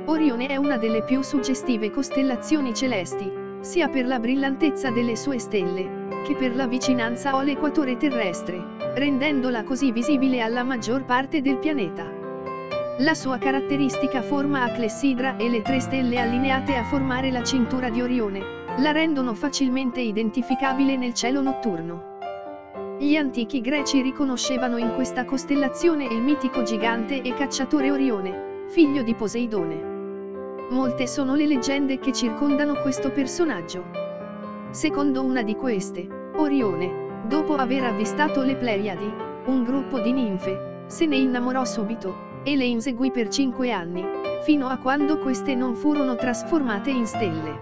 Orione è una delle più suggestive costellazioni celesti, sia per la brillantezza delle sue stelle, che per la vicinanza all'equatore terrestre, rendendola così visibile alla maggior parte del pianeta. La sua caratteristica forma a clessidra e le tre stelle allineate a formare la cintura di Orione, la rendono facilmente identificabile nel cielo notturno. Gli antichi greci riconoscevano in questa costellazione il mitico gigante e cacciatore Orione, figlio di Poseidone. Molte sono le leggende che circondano questo personaggio. Secondo una di queste, Orione, dopo aver avvistato le Pleiadi, un gruppo di ninfe, se ne innamorò subito, e le inseguì per 5 anni, fino a quando queste non furono trasformate in stelle.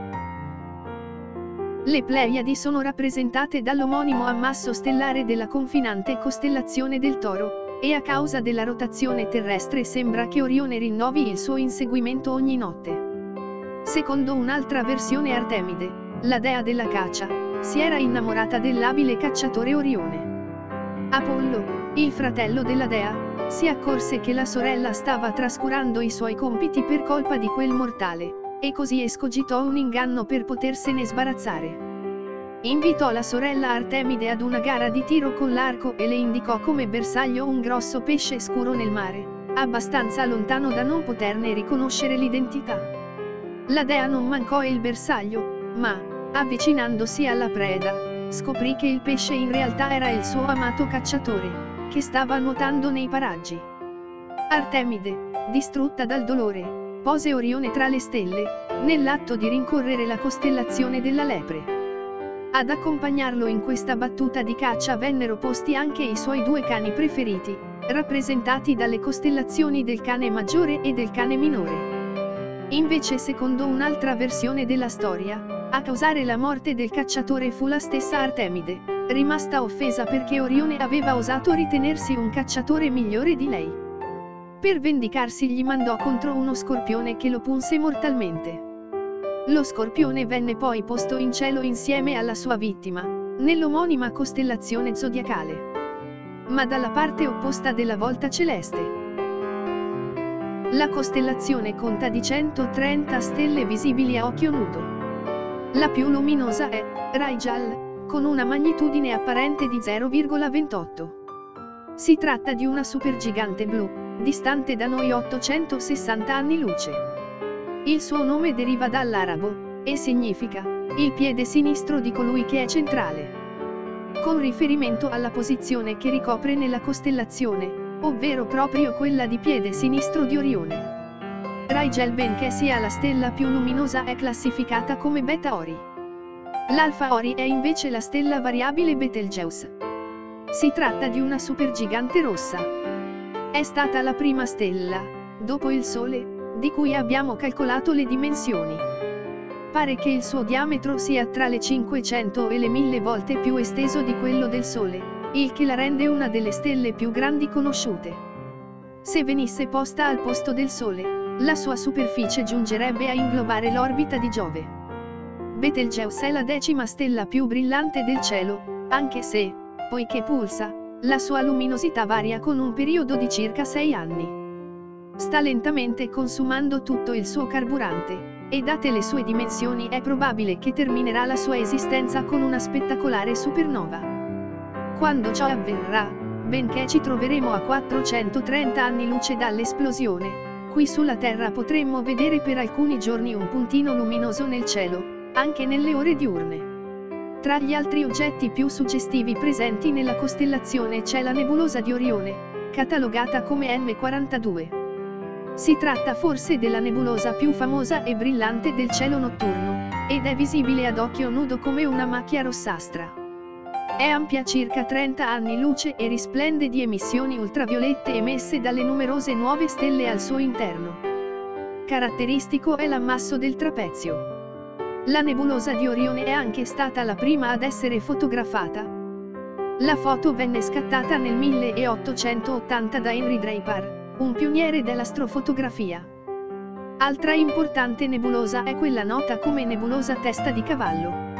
Le Pleiadi sono rappresentate dall'omonimo ammasso stellare della confinante costellazione del Toro, e a causa della rotazione terrestre sembra che Orione rinnovi il suo inseguimento ogni notte. Secondo un'altra versione Artemide, la dea della caccia, si era innamorata dell'abile cacciatore Orione. Apollo, il fratello della dea, si accorse che la sorella stava trascurando i suoi compiti per colpa di quel mortale, e così escogitò un inganno per potersene sbarazzare. Invitò la sorella Artemide ad una gara di tiro con l'arco e le indicò come bersaglio un grosso pesce scuro nel mare, abbastanza lontano da non poterne riconoscere l'identità. La dea non mancò il bersaglio, ma, avvicinandosi alla preda, scoprì che il pesce in realtà era il suo amato cacciatore, che stava nuotando nei paraggi. Artemide, distrutta dal dolore, pose Orione tra le stelle, nell'atto di rincorrere la costellazione della lepre. Ad accompagnarlo in questa battuta di caccia vennero posti anche i suoi due cani preferiti, rappresentati dalle costellazioni del cane maggiore e del cane minore. Invece, secondo un'altra versione della storia, a causare la morte del cacciatore fu la stessa Artemide, rimasta offesa perché Orione aveva osato ritenersi un cacciatore migliore di lei. Per vendicarsi gli mandò contro uno scorpione che lo punse mortalmente. Lo scorpione venne poi posto in cielo insieme alla sua vittima, nell'omonima costellazione zodiacale, ma dalla parte opposta della volta celeste. La costellazione conta di 130 stelle visibili a occhio nudo. La più luminosa è Rigel, con una magnitudine apparente di 0,28. Si tratta di una supergigante blu, distante da noi 860 anni luce. Il suo nome deriva dall'arabo, e significa il piede sinistro di colui che è centrale, con riferimento alla posizione che ricopre nella costellazione, ovvero proprio quella di piede sinistro di Orione. Rigel, benché sia la stella più luminosa, è classificata come Beta Ori. L'Alfa Ori è invece la stella variabile Betelgeuse. Si tratta di una supergigante rossa. È stata la prima stella, dopo il Sole, di cui abbiamo calcolato le dimensioni. Pare che il suo diametro sia tra le 500 e le 1000 volte più esteso di quello del Sole, il che la rende una delle stelle più grandi conosciute. Se venisse posta al posto del Sole, la sua superficie giungerebbe a inglobare l'orbita di Giove. Betelgeuse è la 10ª stella più brillante del cielo, anche se, poiché pulsa, la sua luminosità varia con un periodo di circa 6 anni. Sta lentamente consumando tutto il suo carburante, e date le sue dimensioni è probabile che terminerà la sua esistenza con una spettacolare supernova. Quando ciò avverrà, benché ci troveremo a 430 anni luce dall'esplosione, qui sulla Terra potremmo vedere per alcuni giorni un puntino luminoso nel cielo, anche nelle ore diurne. Tra gli altri oggetti più suggestivi presenti nella costellazione c'è la nebulosa di Orione, catalogata come M42. Si tratta forse della nebulosa più famosa e brillante del cielo notturno, ed è visibile ad occhio nudo come una macchia rossastra. È ampia circa 30 anni luce e risplende di emissioni ultraviolette emesse dalle numerose nuove stelle al suo interno. Caratteristico è l'ammasso del trapezio. La nebulosa di Orione è anche stata la prima ad essere fotografata. La foto venne scattata nel 1880 da Henry Draper, un pioniere dell'astrofotografia. Altra importante nebulosa è quella nota come nebulosa testa di cavallo.